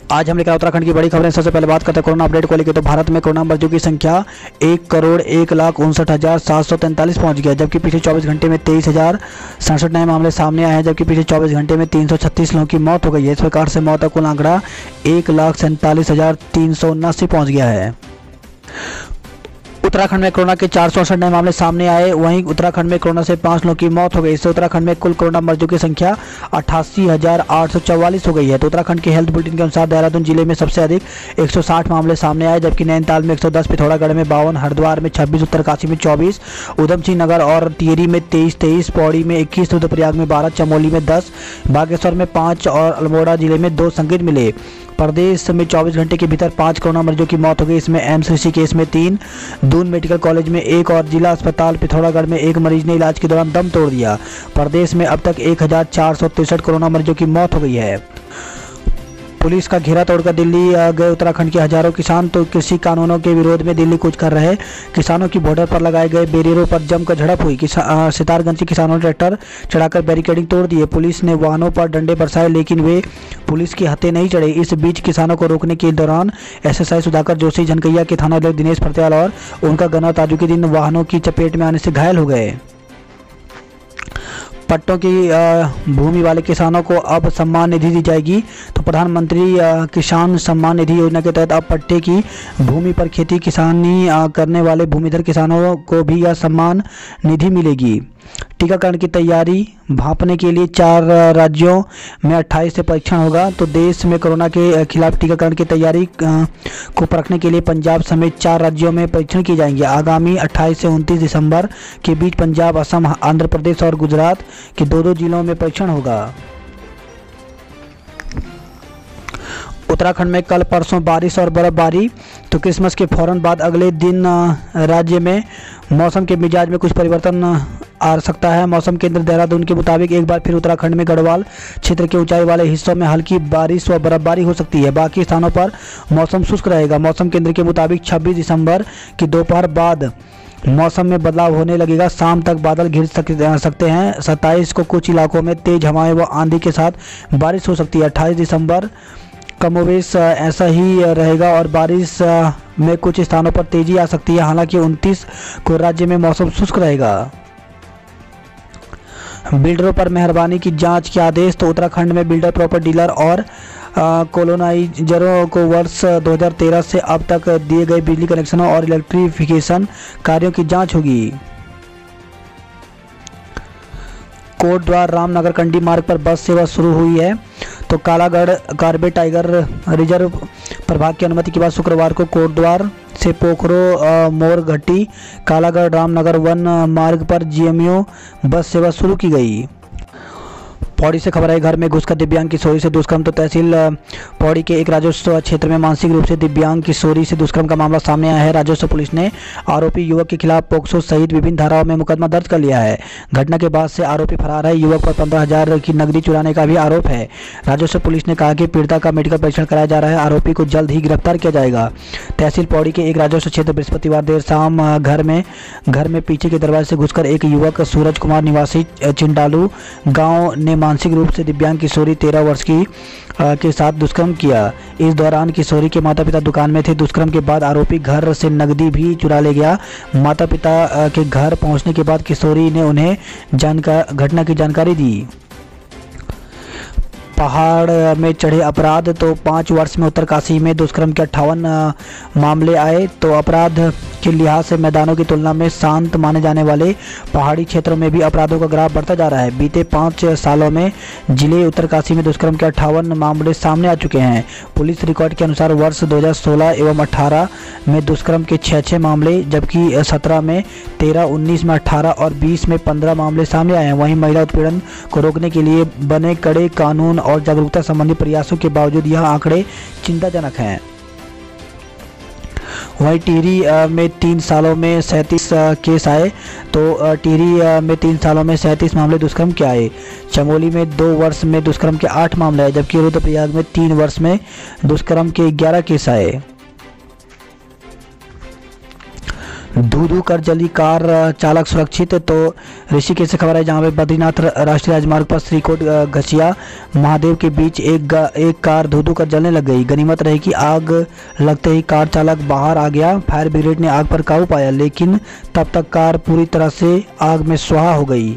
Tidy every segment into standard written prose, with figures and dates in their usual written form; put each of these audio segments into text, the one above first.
आज हम लेकर उत्तराखंड की बड़ी खबरें। सबसे पहले बात करते हैं कोरोना अपडेट को लेकर। तो भारत में कोरोना मरीजों की संख्या 1,01,59,743 पहुंच गया, जबकि पिछले 24 घंटे में 23,067 नए मामले सामने आए हैं, जबकि पिछले 24 घंटे में 336 लोगों की मौत हो गई है। इस प्रकार से मौत का कुल आंकड़ा 1,47,379 पहुँच गया है। उत्तराखंड में कोरोना के 468 नए मामले सामने आए। वहीं उत्तराखंड में कोरोना से 5 लोगों की मौत हो गई। इससे उत्तराखंड में कुल कोरोना मरीजों की संख्या 88,844 हो गई है। तो उत्तराखंड के हेल्थ बुलेटिन के अनुसार देहरादून जिले में सबसे अधिक 160 मामले सामने आए, जबकि नैनीताल में 110, पिथौरागढ़ में 52, हरिद्वार में 26, उत्तरकाशी में 24, ऊधमसिंह नगर और टिहरी में 23, पौड़ी में 21, रुद्रप्रयाग में 12, चमोली में 10, बागेश्वर में 5 और अल्मोड़ा जिले में 2 संक्रमित मिले। प्रदेश में 24 घंटे के भीतर 5 कोरोना मरीजों की मौत हो गई। इसमें एम्स ऋषिकेश में 3, दून मेडिकल कॉलेज में 1 और जिला अस्पताल पिथौरागढ़ में 1 मरीज ने इलाज के दौरान दम तोड़ दिया। प्रदेश में अब तक 1,463 कोरोना मरीजों की मौत हो गई है। पुलिस का घेरा तोड़कर दिल्ली गए उत्तराखंड के हजारों किसान। तो कृषि कानूनों के विरोध में दिल्ली कूच कर रहे किसानों की बॉर्डर पर लगाए गए बैरियरों पर जमकर झड़प हुई। सितारगंज के किसानों ने ट्रैक्टर चढ़ाकर बैरिकेडिंग तोड़ दिए। पुलिस ने वाहनों पर डंडे बरसाए, लेकिन वे पुलिस की हत्थे नहीं चढ़े। इस बीच किसानों को रोकने के दौरान एसएसआई सुधाकर जोशी, झनकैया के थाना अध्यक्ष दिनेश फरत्याल और उनका गन्ना ताजुद्दीन वाहनों की चपेट में आने से घायल हो गए। पट्टों की भूमि वाले किसानों को अब सम्मान निधि दी जाएगी। तो प्रधानमंत्री किसान सम्मान निधि योजना के तहत अब पट्टे की भूमि पर खेती किसानी करने वाले भूमिधर किसानों को भी यह सम्मान निधि मिलेगी। टीकाकरण की तैयारी भांपने के लिए 4 राज्यों में 28 से परीक्षण होगा। तो देश में कोरोना के खिलाफ टीकाकरण की तैयारी को परखने के लिए पंजाब समेत 4 राज्यों में परीक्षण किए जाएंगे। आगामी 28 से 29 दिसंबर के बीच पंजाब, असम, आंध्र प्रदेश और गुजरात के 2-2 जिलों में परीक्षण होगा। उत्तराखंड में कल परसों बारिश और बर्फबारी। तो क्रिसमस के फौरन बाद अगले दिन राज्य में मौसम के मिजाज में कुछ परिवर्तन आ सकता है। मौसम केंद्र देहरादून के मुताबिक एक बार फिर उत्तराखंड में गढ़वाल क्षेत्र के ऊंचाई वाले हिस्सों में हल्की बारिश व बर्फबारी हो सकती है। बाकी स्थानों पर मौसम शुष्क रहेगा। मौसम केंद्र के मुताबिक 26 दिसंबर की दोपहर बाद मौसम में बदलाव होने लगेगा। शाम तक बादल घिर सकते हैं। 27 को कुछ इलाकों में तेज हवाएं व आंधी के साथ बारिश हो सकती है। 28 दिसंबर कमोवेश ऐसा ही रहेगा और बारिश में कुछ स्थानों पर तेजी आ सकती है। हालांकि 29 को राज्य में मौसम शुष्क रहेगा। बिल्डरों पर मेहरबानी की जांच के आदेश। तो उत्तराखंड में बिल्डर, प्रॉपर्टी डीलर और कोलोनाइजरों को वर्ष 2013 से अब तक दिए गए बिजली कनेक्शनों और इलेक्ट्रिफिकेशन कार्यों की जांच होगी। कोटद्वार रामनगर कंडी मार्ग पर बस सेवा शुरू हुई है। तो कालागढ़ कार्बेट टाइगर रिजर्व प्रभाग की अनुमति के बाद शुक्रवार को कोटद्वार से पोखरो मोरघट्टी कालागढ़ रामनगर वन मार्ग पर जीएमयू बस सेवा शुरू की गई। पौड़ी से खबर आई, घर में घुसकर दिव्यांग किशोरी से दुष्कर्म। तो तहसील पौड़ी के एक राजस्व क्षेत्र में मानसिक रूप से दिव्यांग किशोरी से दुष्कर्म का मामला सामने आया है। राजस्व पुलिस ने आरोपी युवक के खिलाफ पोक्सो सहित विभिन्न धाराओं में मुकदमा दर्ज कर लिया है। घटना के बाद से आरोपी फरार है। युवक पर 15,000 की नकदी चुराने का भी आरोप है। राजस्व पुलिस ने कहा कि पीड़िता का मेडिकल परीक्षण कराया जा रहा है। आरोपी को जल्द ही गिरफ्तार किया जाएगा। तहसील पौड़ी के एक राजस्व क्षेत्र बृहस्पतिवार देर शाम घर में पीछे के दरवाजे से घुसकर एक युवक सूरज कुमार निवासी चिंडालू गाँव ने मानसिक रूप से दिव्यांग किशोरी 13 वर्ष की के साथ दुष्कर्म किया। इस दौरान किशोरी के माता पिता दुकान में थे। दुष्कर्म के बाद आरोपी घर से नकदी भी चुरा ले गया। माता पिता के घर पहुंचने के बाद किशोरी ने उन्हें घटना की जानकारी दी। पहाड़ में चढ़े अपराध। तो 5 वर्ष में उत्तरकाशी में दुष्कर्म के 58 मामले आए। तो अपराध के लिहाज से मैदानों की तुलना में शांत माने जाने वाले पहाड़ी क्षेत्रों में भी अपराधों का ग्राफ बढ़ता जा रहा है। बीते 5 सालों में जिले उत्तरकाशी में दुष्कर्म के 58 मामले सामने आ चुके हैं। पुलिस रिकॉर्ड के अनुसार वर्ष 2016 एवं 18 में दुष्कर्म के 6 मामले, जबकि 17 में 13, 19 में 18 और 20 में 15 मामले सामने आए हैं। वहीं महिला उत्पीड़न को रोकने के लिए बने कड़े कानून और जागरूकता संबंधी प्रयासों के बावजूद यह आंकड़े चिंताजनक हैं। वहीं टिहरी में 3 सालों में 37 केस आए। तो टिहरी में 3 सालों में 37 मामले दुष्कर्म के आए। चमोली में 2 वर्ष में दुष्कर्म के 8 मामले आए, जबकि रुद्रप्रयाग में 3 वर्ष में दुष्कर्म के 11 केस आए। धू धू कर जली कार, चालक सुरक्षित। तो ऋषिकेश से खबर है जहां पे बद्रीनाथ राष्ट्रीय राजमार्ग पर श्रीकोट घसिया महादेव के बीच एक कार धू धू कर जलने लग गई। गनीमत रही कि आग लगते ही कार चालक बाहर आ गया। फायर ब्रिगेड ने आग पर काबू पाया, लेकिन तब तक कार पूरी तरह से आग में स्वाहा हो गई।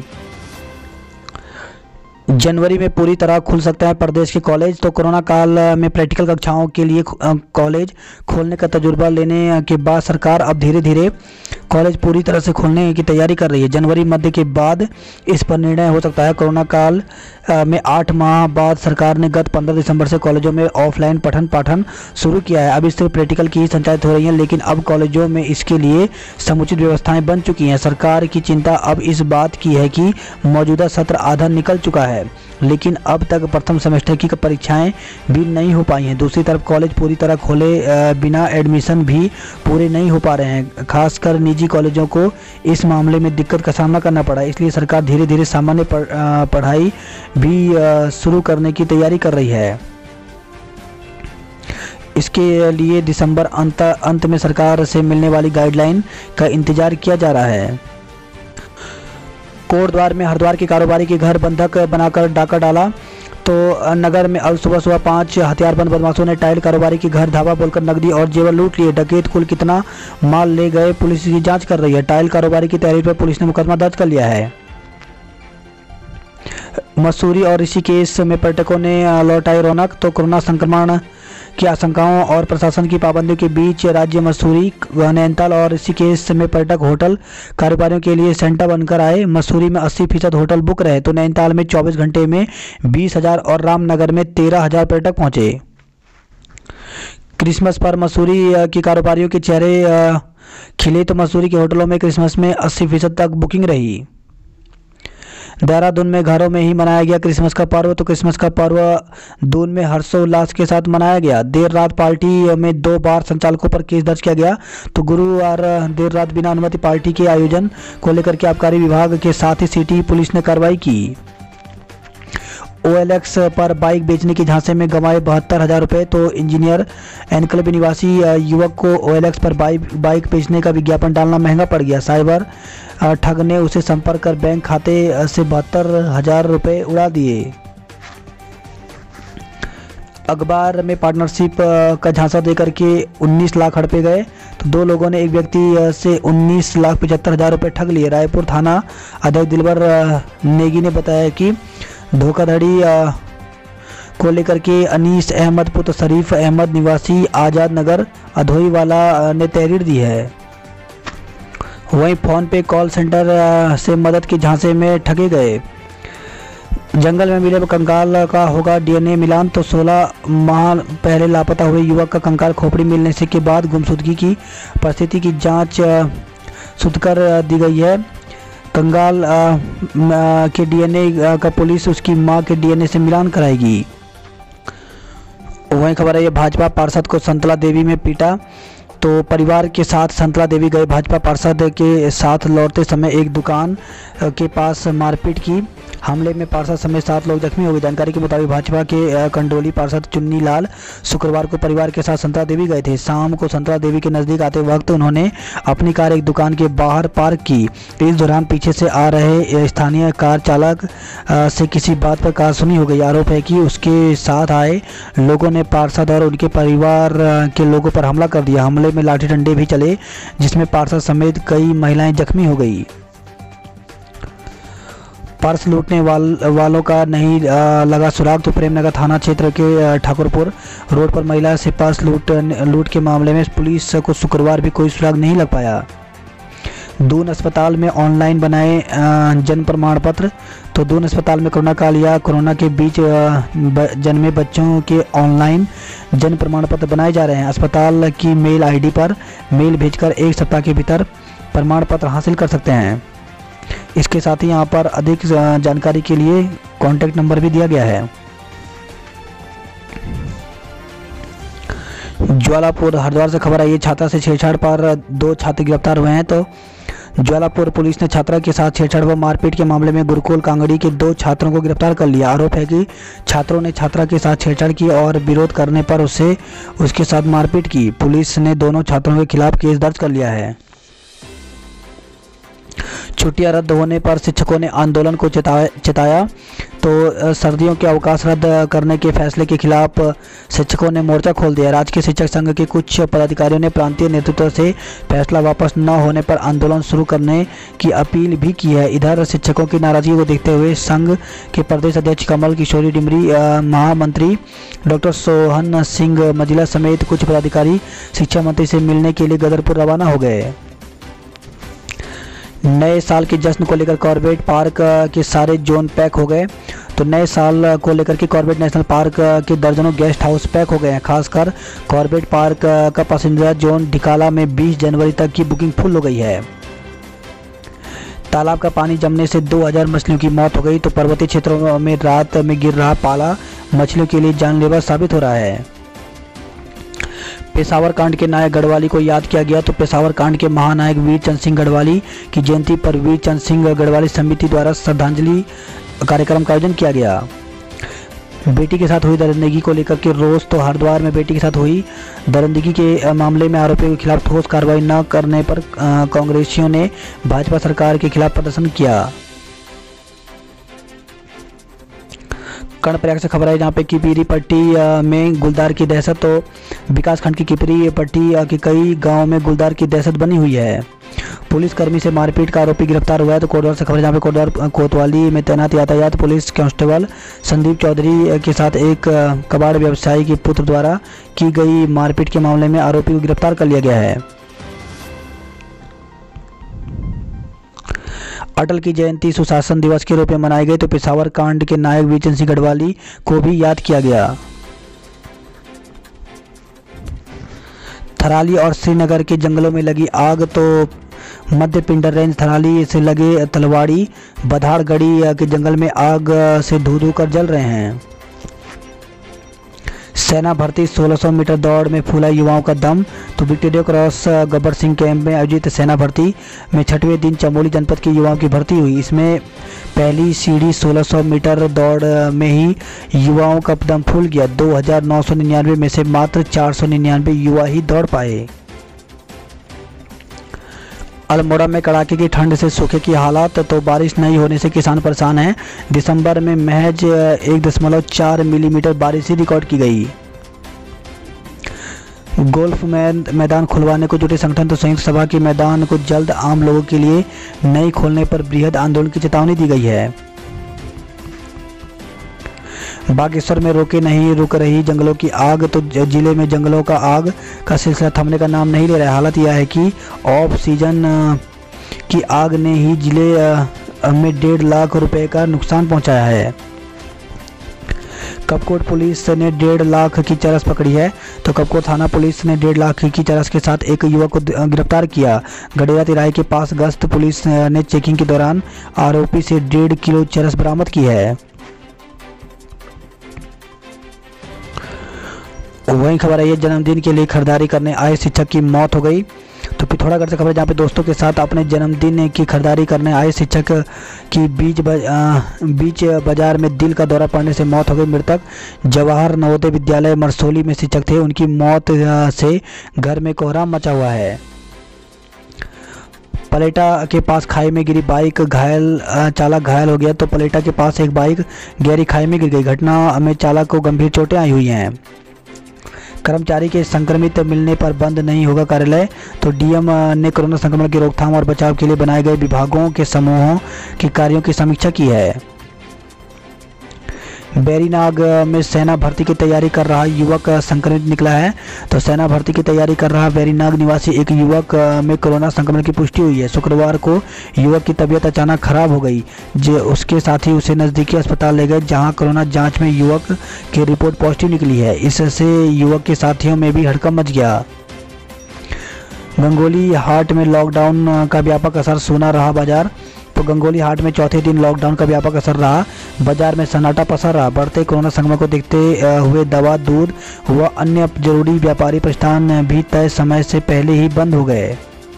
जनवरी में पूरी तरह खुल सकते हैं प्रदेश के कॉलेज। तो कोरोना काल में प्रैक्टिकल कक्षाओं के लिए कॉलेज खोलने का तजुर्बा लेने के बाद सरकार अब धीरे धीरे कॉलेज पूरी तरह से खोलने की तैयारी कर रही है। जनवरी मध्य के बाद इस पर निर्णय हो सकता है। कोरोना काल में 8 माह बाद सरकार ने गत 15 दिसंबर से कॉलेजों में ऑफलाइन पठन पाठन शुरू किया है। अब इससे प्रैक्टिकल की ही संचालित हो रही हैं, लेकिन अब कॉलेजों में इसके लिए समुचित व्यवस्थाएं बन चुकी हैं। सरकार की चिंता अब इस बात की है कि मौजूदा सत्र आधा निकल चुका है, लेकिन अब तक प्रथम सेमेस्टर की परीक्षाएं भी नहीं हो पाई हैं। दूसरी तरफ कॉलेज पूरी तरह खोले बिना एडमिशन भी पूरे नहीं हो पा रहे हैं। खासकर निजी कॉलेजों को इस मामले में दिक्कत का सामना करना पड़ा, इसलिए सरकार धीरे धीरे सामान्य पढ़ाई भी शुरू करने की तैयारी कर रही है। इसके लिए दिसंबर अंत में सरकार से मिलने वाली गाइडलाइन का इंतजार किया जा रहा है। कोटद्वार में हरिद्वार के कारोबारी के घर बंधक बनाकर डाका डाला। तो नगर में अब सुबह 5 हथियारबंद बदमाशों ने टाइल कारोबारी के घर धावा बोलकर नकदी और जेवर लूट लिए। डकैत कुल कितना माल ले गए, पुलिस की जांच कर रही है। टाइल कारोबारी की तहरीर पर पुलिस ने मुकदमा दर्ज कर लिया है। मसूरी और ऋषिकेश में पर्यटकों ने लौटाई रौनक। तो कोरोना संक्रमण की आशंकाओं और प्रशासन की पाबंदियों के बीच राज्य मसूरी, नैनीताल और ऋषिकेश में पर्यटक होटल कारोबारियों के लिए सेंटर बनकर आए। मसूरी में 80% होटल बुक रहे, तो नैनीताल में 24 घंटे में 20,000 और रामनगर में 13,000 पर्यटक पहुंचे। क्रिसमस पर मसूरी के कारोबारियों के चेहरे खिले। तो मसूरी के होटलों में क्रिसमस में 80% तक बुकिंग रही। देहरादून में घरों में ही मनाया गया क्रिसमस का पर्व। तो क्रिसमस का पर्व दून में हर्षोल्लास के साथ मनाया गया। देर रात पार्टी में 2 बार संचालकों पर केस दर्ज किया गया। तो गुरुवार देर रात बिना अनुमति पार्टी के आयोजन को लेकर के आबकारी विभाग के साथ ही सिटी पुलिस ने कार्रवाई की। OLX पर बाइक बेचने के झांसे में गंवाए 72,000 रुपये। तो इंजीनियर एनकलबी निवासी युवक को OLX पर बाइक बेचने का विज्ञापन डालना महंगा पड़ गया। साइबर ठग ने उसे संपर्क कर बैंक खाते से 72,000 रुपये उड़ा दिए। अखबार में पार्टनरशिप का झांसा देकर के 19 लाख हड़पे गए। तो 2 लोगों ने एक व्यक्ति से 19,75,000 रुपये ठग लिए। रायपुर थाना अध्यक्ष दिलबर नेगी ने बताया कि धोखाधड़ी को लेकर के अनीस अहमद पुत्र शरीफ अहमद निवासी आज़ाद नगर अधोई वाला ने तहरीर दी है। वहीं फ़ोन पे कॉल सेंटर से मदद के झांसे में ठगे गए। जंगल में मिले कंकाल का होगा DNA मिलान। तो 16 माह पहले लापता हुए युवक का कंकाल खोपड़ी मिलने से के बाद गुमशुदगी की परिस्थिति की जांच शुरू कर दी गई है। कंकाल के DNA का पुलिस उसकी मां के DNA से मिलान कराएगी। वहीं खबर है ये भाजपा पार्षद को संतला देवी में पीटा। तो परिवार के साथ संतला देवी गए भाजपा पार्षद के साथ लौटते समय एक दुकान के पास मारपीट की। हमले में पार्षद समेत 7 लोग जख्मी हो गए। जानकारी के मुताबिक भाजपा के कंडोली पार्षद चुन्नी लाल शुक्रवार को परिवार के साथ संतरा देवी गए थे। शाम को संतरा देवी के नज़दीक आते वक्त उन्होंने अपनी कार एक दुकान के बाहर पार्क की। इस दौरान पीछे से आ रहे स्थानीय कार चालक से किसी बात पर कहासुनी हो गई। आरोप है कि उसके साथ आए लोगों ने पार्षद और उनके परिवार के लोगों पर हमला कर दिया। हमले में लाठी डंडे भी चले, जिसमें पार्षद समेत कई महिलाएं जख्मी हो गई। पर्स लूटने वालों का नहीं लगा सुराग। तो प्रेमनगर थाना क्षेत्र के ठाकुरपुर रोड पर महिला से पर्स लूट के मामले में पुलिस को शुक्रवार भी कोई सुराग नहीं लग पाया। दून अस्पताल में ऑनलाइन बनाए जन्म प्रमाण पत्र। तो दून अस्पताल में कोरोना काल या कोरोना के बीच जन्मे बच्चों के ऑनलाइन जन्म प्रमाण पत्र बनाए जा रहे हैं। अस्पताल की मेल ID पर मेल भेजकर 1 सप्ताह के भीतर प्रमाण पत्र हासिल कर सकते हैं। इसके साथ ही यहाँ पर अधिक जानकारी के लिए कॉन्टैक्ट नंबर भी दिया गया है। ज्वालापुर हरिद्वार से खबर आई है छात्रा से छेड़छाड़ पर 2 छात्र गिरफ्तार हुए हैं। तो ज्वालापुर पुलिस ने छात्रा के साथ छेड़छाड़ व मारपीट के मामले में गुरुकुल कांगड़ी के 2 छात्रों को गिरफ्तार कर लिया। आरोप है कि छात्रों ने छात्रा के साथ छेड़छाड़ की और विरोध करने पर उसके साथ मारपीट की। पुलिस ने दोनों छात्रों के खिलाफ केस दर्ज कर लिया है। छुट्टियां रद्द होने पर शिक्षकों ने आंदोलन को चिताया। तो सर्दियों के अवकाश रद्द करने के फैसले के खिलाफ शिक्षकों ने मोर्चा खोल दिया। राजकीय शिक्षक संघ के कुछ पदाधिकारियों ने प्रांतीय नेतृत्व से फैसला वापस न होने पर आंदोलन शुरू करने की अपील भी की है। इधर शिक्षकों की नाराजगी को देखते हुए संघ के प्रदेश अध्यक्ष कमल किशोरी डिमरी, महामंत्री डॉक्टर सोहन सिंह मजिला समेत कुछ पदाधिकारी शिक्षा मंत्री से मिलने के लिए गदरपुर रवाना हो गए। नए साल के जश्न को लेकर कॉर्बेट पार्क के सारे जोन पैक हो गए। तो नए साल को लेकर के कॉर्बेट नेशनल पार्क के दर्जनों गेस्ट हाउस पैक हो गए हैं। खासकर कॉर्बेट पार्क का पैसेंजर जोन ढिकाला में 20 जनवरी तक की बुकिंग फुल हो गई है। तालाब का पानी जमने से 2000 मछलियों की मौत हो गई। तो पर्वतीय क्षेत्रों में रात में गिर रहा पाला मछलियों के लिए जानलेवा साबित हो रहा है। पेशावर कांड के नायक गढ़वाली को याद किया गया। तो पेशावर कांड के महानायक वीर चंद सिंह गढ़वाली की जयंती पर वीर चंद सिंह गढ़वाली समिति द्वारा श्रद्धांजलि कार्यक्रम का आयोजन किया गया। बेटी के साथ हुई दरिंदगी को लेकर के रोष। तो हरिद्वार में बेटी के साथ हुई दरिंदगी के मामले में आरोपियों के खिलाफ ठोस कार्रवाई न करने पर कांग्रेसियों ने भाजपा सरकार के खिलाफ प्रदर्शन किया। कर्णप्रयाग से खबर है जहाँ पे किपीरी पट्टी में गुलदार की दहशत। तो विकासखंड की किपीरी पट्टी के कई गांवों में गुलदार की दहशत बनी हुई है। पुलिसकर्मी से मारपीट का आरोपी गिरफ्तार हुआ है। तो कोटवाल से खबर है जहाँ पे कोटवाल कोतवाली में तैनात यातायात पुलिस कांस्टेबल संदीप चौधरी के साथ एक कबाड़ व्यवसायी के पुत्र द्वारा की गई मारपीट के मामले में आरोपी को गिरफ्तार कर लिया गया है। अटल की जयंती सुशासन दिवस के रूप में मनाई गई। तो पेशावर कांड के नायक वीर चंद सिंह गढ़वाली को भी याद किया गया। थराली और श्रीनगर के जंगलों में लगी आग। तो मध्य पिंडर रेंज थराली से लगे तलवाड़ी बधाड़गढ़ी के जंगल में आग से धू कर जल रहे हैं। सेना भर्ती 1600 मीटर दौड़ में फूला युवाओं का दम। तो Victoria Cross Gabbar Singh camp में आयोजित सेना भर्ती में 6वें दिन चमोली जनपद के युवाओं की भर्ती हुई। इसमें पहली सीढ़ी 1600 मीटर दौड़ में ही युवाओं का दम फूल गया। 2999 में से मात्र 499 युवा ही दौड़ पाए। अल्मोड़ा में कड़ाके की ठंड से सूखे की हालात। तो बारिश नहीं होने से किसान परेशान हैं। दिसंबर में महज 1.4 मिलीमीटर बारिश ही रिकॉर्ड की गई। गोल्फ मैदान खुलवाने को जुटे संगठन। तो संयुक्त सभा के मैदान को जल्द आम लोगों के लिए नहीं खोलने पर बृहद आंदोलन की चेतावनी दी गई है। बागेश्वर में रुक रही जंगलों की आग। तो जिले में जंगलों का आग का सिलसिला थमने का नाम नहीं ले रहा है। हालत यह है कि ऑफ सीजन की आग ने ही जिले में 1.5 लाख रुपए का नुकसान पहुंचाया है। कपकोट पुलिस ने 1.5 लाख की चरस पकड़ी है। तो कपकोट थाना पुलिस ने 1.5 लाख की चरस के साथ एक युवक को गिरफ्तार किया। गडेरा तिराही के पास गश्त पुलिस ने चेकिंग के दौरान आरोपी से 1.5 किलो चरस बरामद की है। वहीं खबर आई है जन्मदिन के लिए खरीदारी करने आए शिक्षक की मौत हो गई। तो पिथौरागढ़ से खबर है जहाँ पे दोस्तों के साथ अपने जन्मदिन की खरीदारी करने आए शिक्षक की बीच बाजार में दिल का दौरा पड़ने से मौत हो गई। मृतक जवाहर नवोदय विद्यालय मरसोली में शिक्षक थे। उनकी मौत से घर में कोहराम मचा हुआ है। पलेटा के पास खाई में गिरी बाइक, चालक घायल हो गया। तो पलेटा के पास एक बाइक गहरी खाई में गिर गई। घटना में चालक को गंभीर चोटें आई हुई हैं। कर्मचारी के संक्रमित मिलने पर बंद नहीं होगा कार्यालय। तो डीएम ने कोरोना संक्रमण की रोकथाम और बचाव के लिए बनाए गए विभागों के समूहों के कार्यों की समीक्षा की है। बैरीनाग में सेना भर्ती की तैयारी कर रहा युवक संक्रमित निकला है। तो सेना भर्ती की तैयारी कर रहा बैरीनाग निवासी एक युवक में कोरोना संक्रमण की पुष्टि हुई है। शुक्रवार को युवक की तबीयत अचानक खराब हो गई। जो उसके साथी उसे नज़दीकी अस्पताल ले गए जहां कोरोना जांच में युवक की रिपोर्ट पॉजिटिव निकली है। इससे युवक के साथियों में भी हड़कंप मच गया। गंगोली हाट में लॉकडाउन का व्यापक असर, सूना रहा बाजार। तो गंगोली हाट में चौथे दिन लॉकडाउन का व्यापक असर रहा। बाजार में सन्नाटा पसर रहा। बढ़ते कोरोना संक्रमण को देखते हुए दवा, दूध व अन्य जरूरी व्यापारी प्रतिष्ठान भी तय समय से पहले ही बंद हो गए।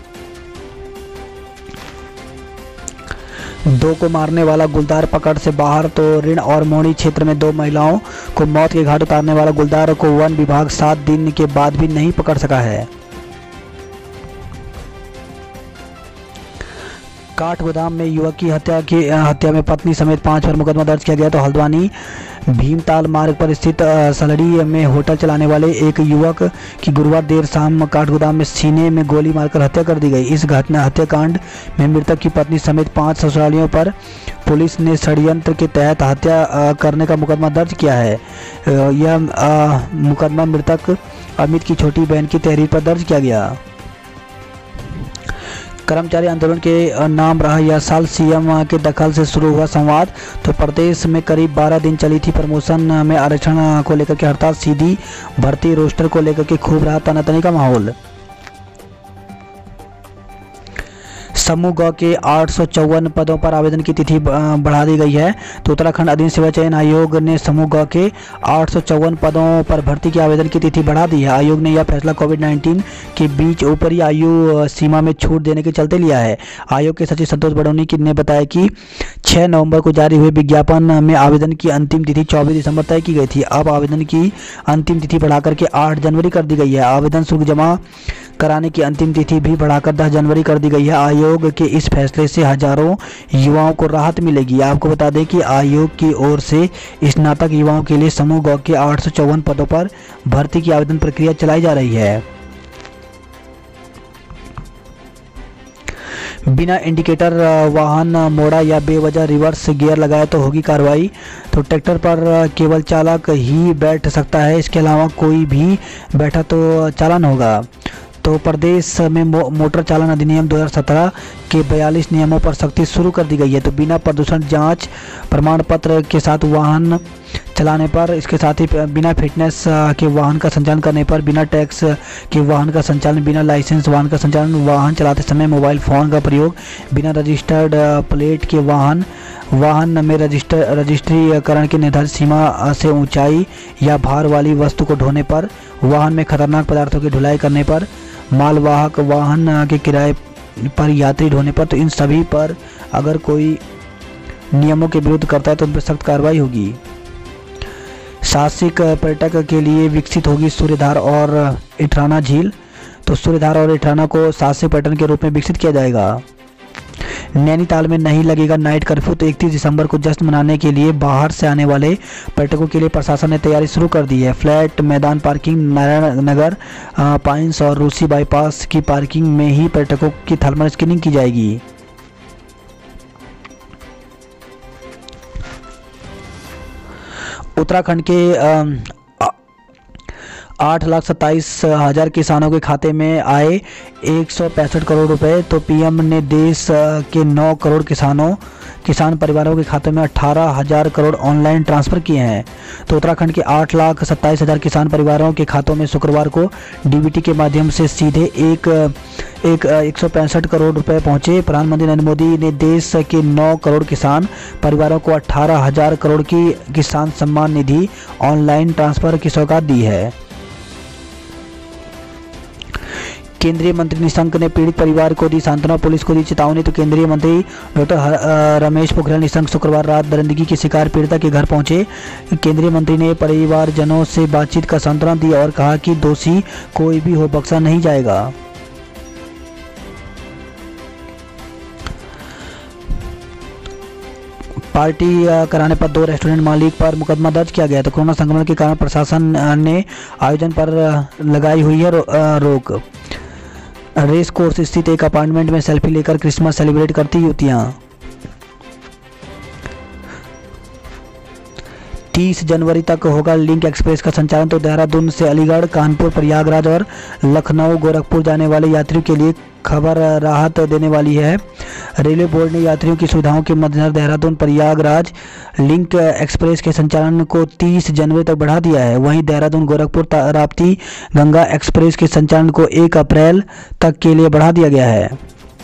2 को मारने वाला गुलदार पकड़ से बाहर। तो ऋण और मोनी क्षेत्र में 2 महिलाओं को मौत के घाट उतारने वाला गुलदार को वन विभाग 7 दिन के बाद भी नहीं पकड़ सका है। काठगोदाम में युवक की हत्या में पत्नी समेत 5 पर मुकदमा दर्ज किया गया। तो हल्द्वानी भीमताल मार्ग पर स्थित सलड़ी में होटल चलाने वाले एक युवक की गुरुवार देर शाम काठगोदाम में सीने में गोली मारकर हत्या कर दी गई। इस हत्याकांड में मृतक की पत्नी समेत 5 ससुरालियों पर पुलिस ने षड्यंत्र के तहत हत्या करने का मुकदमा दर्ज किया है। यह मुकदमा मृतक अमित की छोटी बहन की तहरीर पर दर्ज किया गया। कर्मचारी आंदोलन के नाम रहा यह साल सीएम के दखल से शुरू हुआ संवाद। तो प्रदेश में करीब 12 दिन चली थी प्रमोशन में आरक्षण को लेकर के हड़ताल। सीधी भर्ती रोस्टर को लेकर के खूब रहा तनातनी का माहौल। समूह ग के 854 पदों पर आवेदन की तिथि बढ़ा दी गई है। तो उत्तराखंड अधीन सेवा चयन आयोग ने समूह ग के 854 पदों पर भर्ती के आवेदन की तिथि बढ़ा दी है। आयोग ने यह फैसला कोविड-19 के बीच ऊपरी आयु सीमा में छूट देने के चलते लिया है। आयोग के सचिव संतोष बडोनी ने बताया कि 6 नवंबर को जारी हुए विज्ञापन में आवेदन की अंतिम तिथि 24 दिसंबर तय की गई थी। अब आवेदन की अंतिम तिथि बढ़ाकर के 8 जनवरी कर दी गई है। आवेदन शुल्क जमा कराने की अंतिम तिथि भी बढ़ाकर 10 जनवरी कर दी गई है। आयोग के इस फैसले से हजारों युवाओं को राहत मिलेगी। आपको बता दें कि आयोग की ओर से स्नातक युवाओं के लिए समूह ग के 854 पदों पर भर्ती की आवेदन प्रक्रिया चलाई जा रही है। बिना इंडिकेटर वाहन मोड़ा या बेवजह रिवर्स गियर लगाए तो होगी कार्रवाई। तो ट्रैक्टर पर केवल चालक ही बैठ सकता है, इसके अलावा कोई भी बैठा तो चालान होगा। तो प्रदेश में मोटर चालान अधिनियम 2017 के 42 नियमों पर सख्ती शुरू कर दी गई है। तो बिना प्रदूषण जांच प्रमाण पत्र के साथ वाहन चलाने पर, इसके साथ ही बिना फिटनेस के वाहन का संचालन करने पर, बिना टैक्स के वाहन का संचालन, बिना लाइसेंस वाहन का संचालन, वाहन चलाते समय मोबाइल फ़ोन का प्रयोग, बिना रजिस्टर्ड प्लेट के वाहन में रजिस्ट्रीकरण की निर्धारित सीमा से ऊंचाई या भार वाली वस्तु को ढोने पर, वाहन में खतरनाक पदार्थों की ढुलाई करने पर, मालवाहक वाहन के किराए पर यात्री ढोने पर, तो इन सभी पर अगर कोई नियमों के विरुद्ध करता है तो उन पर सख्त कार्रवाई होगी। साहसिक पर्यटक के लिए विकसित होगी सूर्यधार और इटराना झील। तो सूर्यधार और इटराना को साहसिक पर्यटन के रूप में विकसित किया जाएगा। नैनीताल में नहीं लगेगा नाइट कर्फ्यू। तो 31 दिसंबर को जश्न मनाने के लिए बाहर से आने वाले पर्यटकों के लिए प्रशासन ने तैयारी शुरू कर दी है। फ्लैट मैदान पार्किंग, नारायण नगर, पाइंस और रूसी बाईपास की पार्किंग में ही पर्यटकों की थर्मल स्क्रीनिंग की जाएगी। उत्तराखंड के 8,27,000 किसानों के खाते में आए 165 करोड़ रुपए। तो पीएम ने देश के 9 करोड़ किसान परिवारों के खाते में 18,000 करोड़ ऑनलाइन ट्रांसफ़र किए हैं। तो उत्तराखंड के 8,27,000 किसान परिवारों के खातों में शुक्रवार को डीबीटी के माध्यम से सीधे 165 करोड़ रुपए पहुंचे। प्रधानमंत्री नरेंद्र मोदी ने देश के 9 करोड़ किसान परिवारों को 18,000 करोड़ की किसान सम्मान निधि ऑनलाइन ट्रांसफ़र की सौगात दी है। केंद्रीय मंत्री निशंक ने पीड़ित परिवार को दी सांत्वना, पुलिस को दी चेतावनी। तो केंद्रीय मंत्री डॉक्टर रमेश पोखरियाल निशंक शुक्रवार रात दरिंदगी की शिकार पीड़िता के घर पहुंचे। केंद्रीय मंत्री ने परिवारजनों से बातचीत का सांत्वना दी और कहा कि दोषी कोई भी हो बख्शा नहीं जाएगा। पार्टी कराने पर 2 रेस्टोरेंट मालिक पर मुकदमा दर्ज किया गया। तो कोरोना संक्रमण के कारण प्रशासन ने आयोजन पर लगाई हुई है रोक। रेस कोर्स स्थित एक अपार्टमेंट में सेल्फी लेकर क्रिसमस सेलिब्रेट करती युवतियां। 30 जनवरी तक होगा लिंक एक्सप्रेस का संचालन। तो देहरादून से अलीगढ़, कानपुर, प्रयागराज और लखनऊ, गोरखपुर जाने वाले यात्रियों के लिए खबर राहत देने वाली है। रेलवे बोर्ड ने यात्रियों की सुविधाओं के मद्देनजर देहरादून प्रयागराज लिंक एक्सप्रेस के संचालन को 30 जनवरी तक बढ़ा दिया है। वहीं देहरादून गोरखपुर राप्ती गंगा एक्सप्रेस के संचालन को 1 अप्रैल तक के लिए बढ़ा दिया गया है।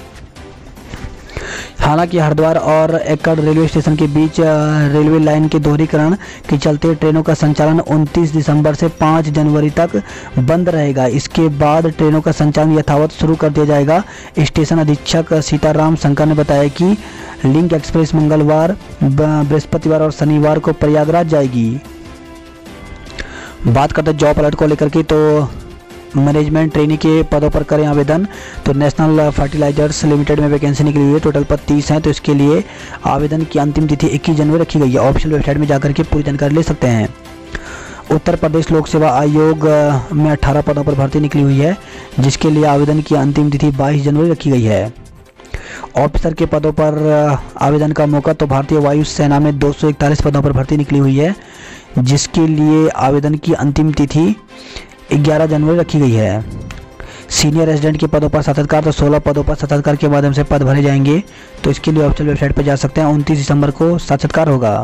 हालांकि हरिद्वार और एकड़ रेलवे स्टेशन के बीच रेलवे लाइन के दोहरीकरण के चलते ट्रेनों का संचालन 29 दिसंबर से 5 जनवरी तक बंद रहेगा। इसके बाद ट्रेनों का संचालन यथावत शुरू कर दिया जाएगा। स्टेशन अधीक्षक सीताराम शंकर ने बताया कि लिंक एक्सप्रेस मंगलवार, बृहस्पतिवार और शनिवार को प्रयागराज जाएगी। बात करते जॉब अलर्ट को लेकर के, तो मैनेजमेंट ट्रेनी के पदों पर करें आवेदन। तो नेशनल फर्टिलाइजर्स लिमिटेड में वैकेंसी निकली हुई है, टोटल पद 30 हैं। तो इसके लिए आवेदन की अंतिम तिथि 21 जनवरी रखी गई है। ऑफिशियल वेबसाइट में जाकर के पूरी जानकारी ले सकते हैं। उत्तर प्रदेश लोक सेवा आयोग में 18 पदों पर भर्ती निकली हुई है, जिसके लिए आवेदन की अंतिम तिथि 22 जनवरी रखी गई है। ऑफिसर के पदों पर आवेदन का मौका, तो भारतीय वायु सेना में 241 पदों पर भर्ती निकली हुई है, जिसके लिए आवेदन की अंतिम तिथि 11 जनवरी रखी गई है। सीनियर रेजिडेंट के पदों पर साक्षात्कार, तो 16 पदों पर साक्षात्कार के माध्यम से पद भरे जाएंगे। तो इसके लिए ऑफिशियल वेबसाइट पर जा सकते हैं। 29 दिसंबर को साक्षात्कार होगा।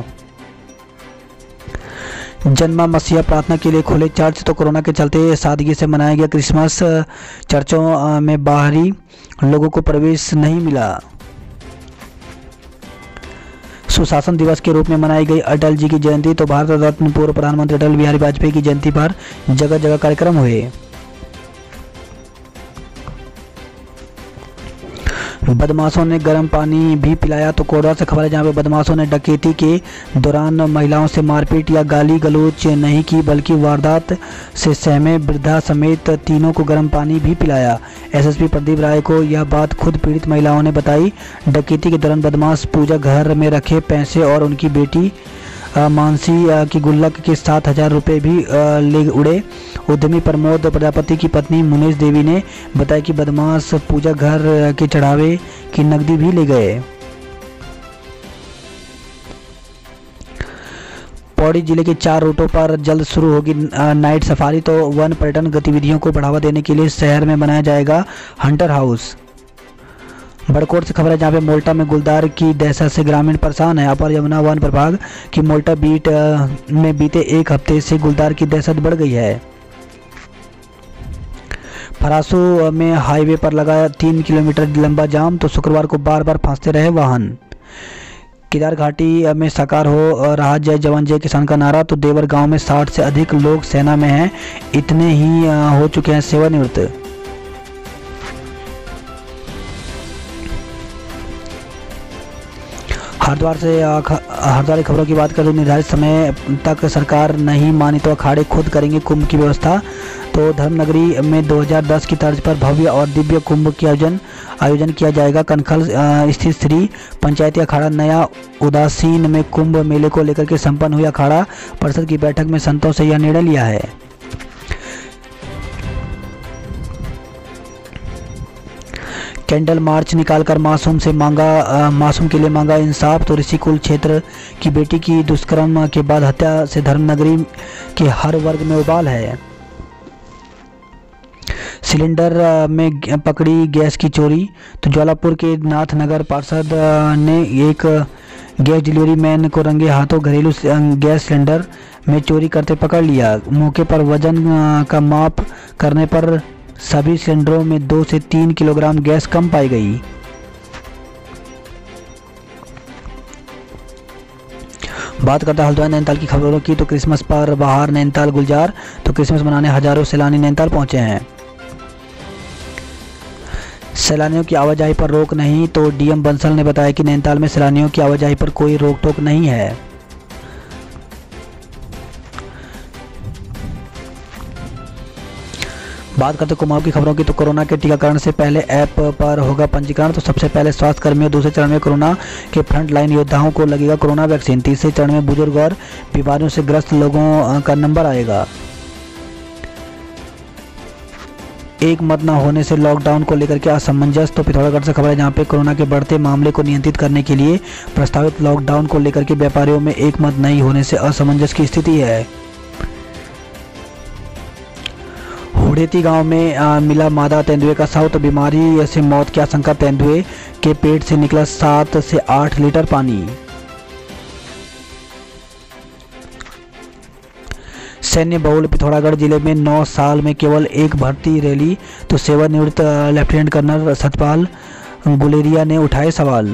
जन्मा मसीहा प्रार्थना के लिए खोले चर्च, तो कोरोना के चलते सादगी से मनाया गया क्रिसमस। चर्चों में बाहरी लोगों को प्रवेश नहीं मिला। सुशासन दिवस के रूप में मनाई गई अटल जी की जयंती, तो भारत रत्न पूर्व प्रधानमंत्री अटल बिहारी वाजपेयी की जयंती पर जगह जगह कार्यक्रम हुए। बदमाशों ने गर्म पानी भी पिलाया, तो कोडवा से खबर है जहां पे बदमाशों ने डकैती के दौरान महिलाओं से मारपीट या गाली गलौज नहीं की, बल्कि वारदात से सहमे वृद्धा समेत तीनों को गर्म पानी भी पिलाया। एसएसपी प्रदीप राय को यह बात खुद पीड़ित महिलाओं ने बताई। डकैती के दौरान बदमाश पूजा घर में रखे पैसे और उनकी बेटी मानसी की गुल्लक के 7,000 रुपये भी ले उड़े। उद्यमी प्रमोद प्रजापति की पत्नी मुनेश देवी ने बताया कि बदमाश पूजा घर के चढ़ावे की नकदी भी ले गए। पौड़ी जिले के 4 रूटों पर जल्द शुरू होगी नाइट सफारी, तो वन पर्यटन गतिविधियों को बढ़ावा देने के लिए शहर में बनाया जाएगा हंटर हाउस। बड़कोट से खबर है जहां पे मोल्टा में गुलदार की दहशत से ग्रामीण परेशान है। अपर यमुना वन प्रभाग की मोल्टा बीट में बीते एक हफ्ते से गुलदार की दहशत बढ़ गई है। फरासू में हाईवे पर लगा 3 किलोमीटर लंबा जाम, तो शुक्रवार को बार बार फंसते रहे वाहन। केदार घाटी में साकार हो रहा जय जवान जय किसान का नारा, तो देवर गांव में 60 से अधिक लोग सेना में हैं, इतने ही हो चुके हैं सेवानिवृत्त। हरिद्वार खबरों की बात करें, निर्धारित समय तक सरकार नहीं मानी तो अखाड़े खुद करेंगे कुंभ की व्यवस्था। तो धर्मनगरी में 2010 की तर्ज पर भव्य और दिव्य कुंभ की आयोजन किया जाएगा। कनखल स्थित श्री पंचायती अखाड़ा नया उदासीन में कुंभ मेले को लेकर के संपन्न हुई अखाड़ा परिषद की बैठक में संतों से यह निर्णय लिया है। कैंडल मार्च निकालकर मासूम के लिए मांगा इंसाफ, तो ऋषिकुल क्षेत्र की बेटी की दुष्कर्म के बाद हत्या से धर्मनगरी के हर वर्ग में उबाल है। सिलेंडर में पकड़ी गैस की चोरी, तो ज्वालापुर के नाथनगर पार्षद ने एक गैस डिलीवरी मैन को रंगे हाथों घरेलू गैस सिलेंडर में चोरी करते पकड़ लिया। मौके पर वजन का माप करने पर सभी सिलेंडरों में 2 से 3 किलोग्राम गैस कम पाई गई। बात करते हैं हल्द्वानी नैनीताल की खबरों की, तो क्रिसमस पर बाहर नैनीताल गुलजार, तो क्रिसमस मनाने हजारों सैलानी नैनीताल पहुंचे हैं। सैलानियों की आवाजाही पर रोक नहीं, तो डीएम बंसल ने बताया कि नैनीताल में सैलानियों की आवाजाही पर कोई रोक टोक नहीं है। बात करते कुमाऊं की खबरों की, तो कोरोना के टीकाकरण से पहले ऐप पर होगा पंजीकरण, तो सबसे पहले स्वास्थ्य कर्मियों, दूसरे चरण में कोरोना के फ्रंट लाइन योद्धाओं को लगेगा कोरोना वैक्सीन, तीसरे चरण में बुजुर्ग और बीमारियों से ग्रस्त लोगों का नंबर आएगा। एक मत न होने से लॉकडाउन को लेकर के असमंजस, तो पिथौरागढ़ से खबर है जहां पे कोरोना के बढ़ते मामले को नियंत्रित करने के लिए प्रस्तावित लॉकडाउन को लेकर के व्यापारियों में एक मत नहीं होने से असमंजस की स्थिति है। हुड़ेती गांव में मिला मादा तेंदुए का शव, तो बीमारी से मौत की आशंका, तेंदुए के पेट से निकला 7 से 8 लीटर पानी। सैन्य बहुल पिथौरागढ़ जिले में 9 साल में केवल एक भर्ती रैली, तो सेवानिवृत्त लेफ्टिनेंट कर्नल सतपाल गुलेरिया ने उठाए सवाल।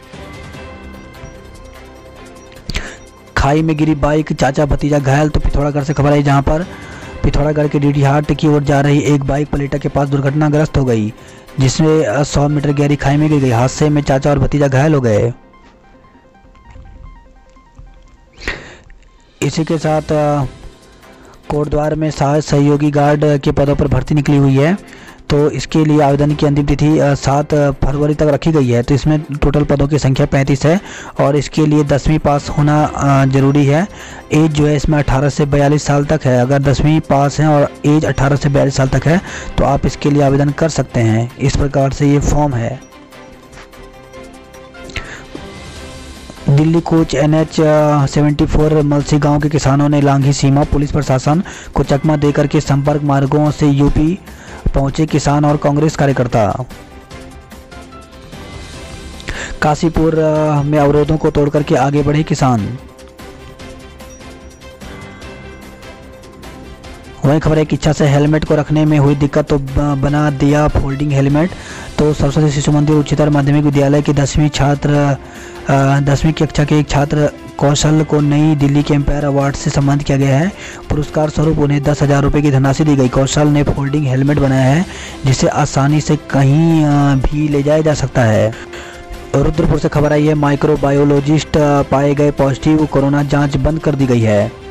खाई में गिरी बाइक, चाचा भतीजा घायल, तो पिथौरागढ़ से खबर आई जहां पर पिथौरागढ़ के डीडी हाट की ओर जा रही एक बाइक पलेटा के पास दुर्घटनाग्रस्त हो गई, जिसमें 100 मीटर गहरी खाई में गिर गई। हादसे में चाचा और भतीजा घायल हो गए। इसी के साथ कोटद्वार में सहायक सहयोगी गार्ड के पदों पर भर्ती निकली हुई है। तो इसके लिए आवेदन की अंतिम तिथि 7 फरवरी तक रखी गई है। तो इसमें टोटल पदों की संख्या 35 है और इसके लिए 10वीं पास होना ज़रूरी है। एज जो है इसमें 18 से 42 साल तक है। अगर 10वीं पास है और एज 18 से 42 साल तक है तो आप इसके लिए आवेदन कर सकते हैं। इस प्रकार से ये फॉर्म है। दिल्ली कूच NH 74 मलसी गांव के किसानों ने लांघी सीमा। पुलिस प्रशासन को चकमा देकर के संपर्क मार्गों से यूपी पहुंचे किसान और कांग्रेस कार्यकर्ता। काशीपुर में अवरोधों को तोड़कर के आगे बढ़े किसान। वहीं खबर है कि इच्छा से हेलमेट को रखने में हुई दिक्कत तो बना दिया फोल्डिंग हेलमेट। तो सरस्वती शिशु मंदिर उच्चतर माध्यमिक विद्यालय के 10वीं कक्षा के एक छात्र कौशल को नई दिल्ली के एम्पायर अवार्ड से सम्मानित किया गया है। पुरस्कार स्वरूप उन्हें 10,000 रुपये की धनराशि दी गई। कौशल ने फोल्डिंग हेलमेट बनाया है जिसे आसानी से कहीं भी ले जाया जा सकता है। रुद्रपुर से खबर आई है, माइक्रोबायोलॉजिस्ट पाए गए पॉजिटिव, कोरोना जांच बंद कर दी गई है।